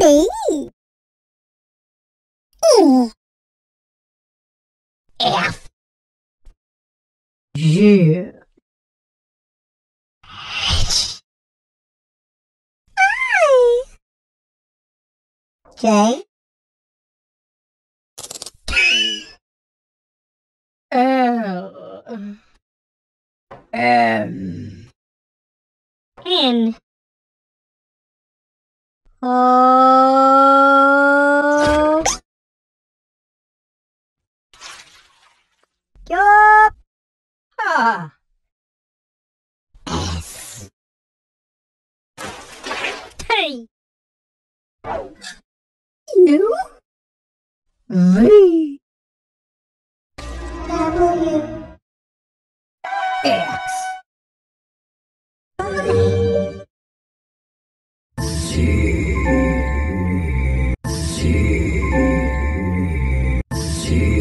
E, F, G, H, I, J, K, L, M, N, O, Yup, H, S, T, U, V, W, X, Y, Z, Z, Z.